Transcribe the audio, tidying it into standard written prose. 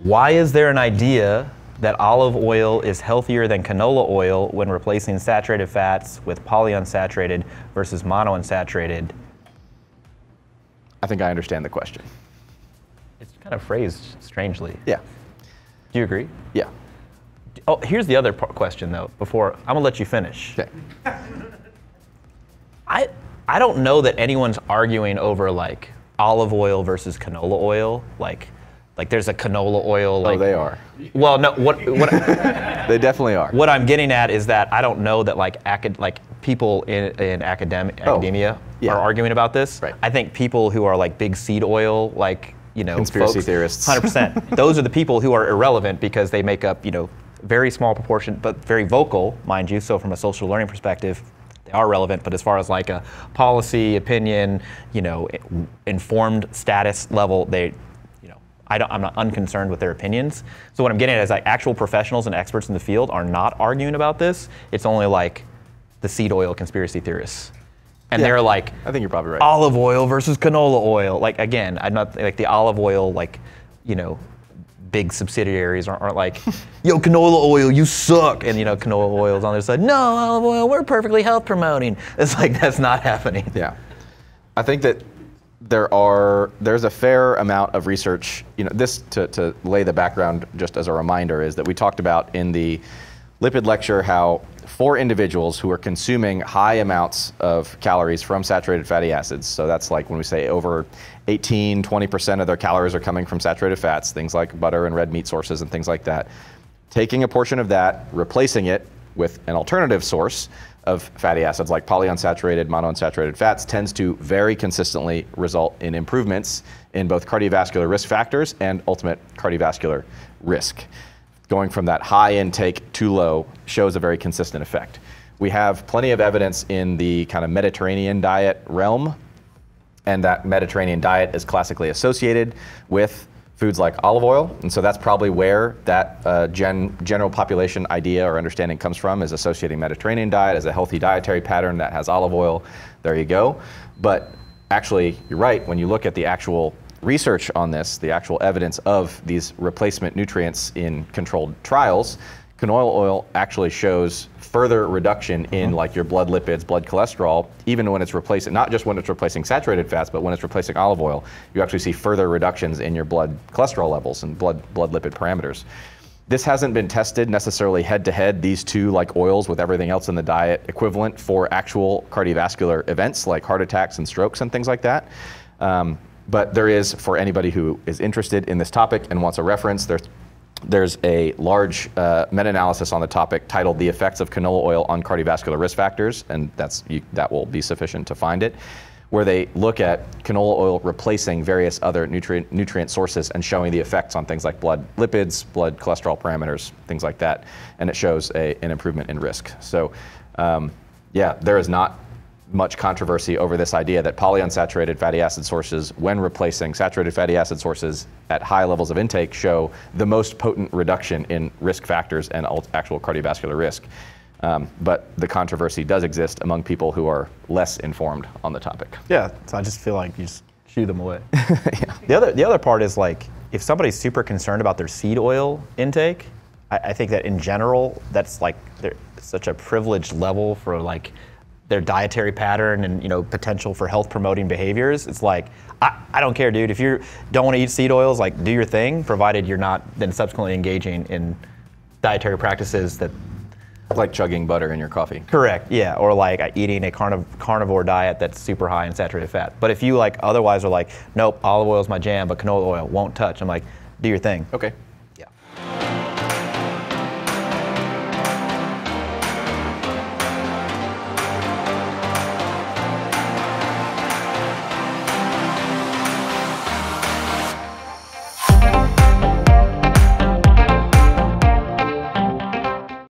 Why is there an idea that olive oil is healthier than canola oil when replacing saturated fats with polyunsaturated versus monounsaturated? I think I understand the question. It's kind of phrased strangely. Yeah. Do you agree? Yeah. Oh, here's the other question though, before, I'm gonna let you finish. Okay. I don't know that anyone's arguing over like olive oil versus canola oil. Like there's a canola oil. Like, Oh, they are. Well, no. What They definitely are. what I'm getting at is that I don't know that like people in academia yeah. are arguing about this. Right. I think people who are like big seed oil, like conspiracy folks, theorists. 100%. Those are the people who are irrelevant because they make up very small proportion, but very vocal, mind you. So from a social learning perspective, they are relevant. But as far as like a policy, opinion, informed status level, I'm not unconcerned with their opinions. So what I'm getting at is like actual professionals and experts in the field are not arguing about this. It's only like the seed oil conspiracy theorists. And they're like, I think you're probably right. Olive oil versus canola oil. Like again, I'm not like the olive oil, big subsidiaries aren't like, yo, canola oil, you suck. And canola oil's on their side, no, olive oil, we're perfectly health promoting. It's like, that's not happening. Yeah. I think that there's a fair amount of research, this to lay the background just as a reminder is that we talked about in the lipid lecture how for individuals who are consuming high amounts of calories from saturated fatty acids, so that's like when we say over 20% of their calories are coming from saturated fats, things like butter and red meat sources and things like that, taking a portion of that, replacing it with an alternative source of fatty acids like polyunsaturated, monounsaturated fats tends to very consistently result in improvements in both cardiovascular risk factors and ultimate cardiovascular risk. Going from that high intake to low shows a very consistent effect. We have plenty of evidence in the kind of Mediterranean diet realm, and that Mediterranean diet is classically associated with foods like olive oil, and so that's probably where that general population idea or understanding comes from, is associating Mediterranean diet as a healthy dietary pattern that has olive oil. There you go. But actually, you're right, when you look at the actual research on this, the actual evidence of these replacement nutrients in controlled trials, canola oil actually shows further reduction in like your blood lipids, blood cholesterol, even when it's replacing, not just when it's replacing saturated fats, but when it's replacing olive oil, you actually see further reductions in your blood cholesterol levels and blood lipid parameters. This hasn't been tested necessarily head to head, these two like oils with everything else in the diet equivalent for actual cardiovascular events like heart attacks and strokes and things like that. But there is, for anybody who is interested in this topic and wants a reference, there's a large meta-analysis on the topic titled "The Effects of Canola Oil on Cardiovascular Risk Factors," and that will be sufficient to find it, where they look at canola oil replacing various other nutrient sources and showing the effects on things like blood lipids, blood cholesterol parameters, things like that, and it shows an improvement in risk. So, there is not much controversy over this idea that polyunsaturated fatty acid sources, when replacing saturated fatty acid sources at high levels of intake, show the most potent reduction in risk factors and actual cardiovascular risk. But the controversy does exist among people who are less informed on the topic. Yeah, so I just feel like you just shoo them away. Yeah. The other part is like, if somebody's super concerned about their seed oil intake, I think that in general, that's like such a privileged level for like their dietary pattern and potential for health promoting behaviors. It's like, I don't care, dude. If you don't want to eat seed oils, like do your thing, provided you're not then subsequently engaging in dietary practices that, like chugging butter in your coffee. Correct, yeah, or like eating a carnivore diet that's super high in saturated fat. But if you like otherwise are like, nope, olive oil's my jam, but canola oil won't touch, I'm like, do your thing. Okay.